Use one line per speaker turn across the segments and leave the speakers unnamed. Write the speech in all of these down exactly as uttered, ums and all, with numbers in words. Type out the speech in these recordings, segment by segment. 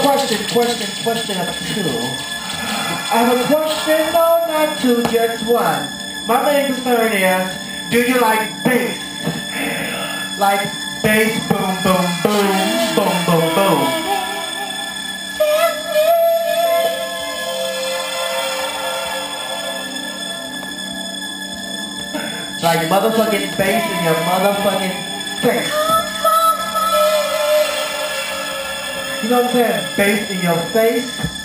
question, question, question of two. I have a question, no, not two, just one. My main concern is, do you like bass? Like bass, boom, boom, boom, boom, boom, boom. Like motherfucking bass in your motherfucking face. You know what I'm saying? Bass in your face.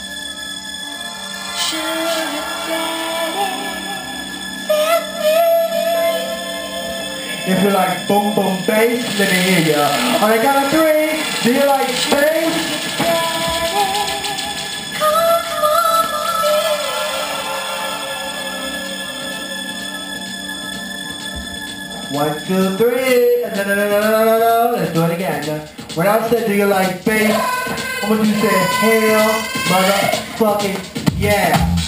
If you like boom boom bass, let me hear ya. On the count of three, do you like bass? One, two, three. No, no, no, no, no, no, no. Let's do it again. When I said, do you like bass? I want you to say, hell, motherfucking yeah.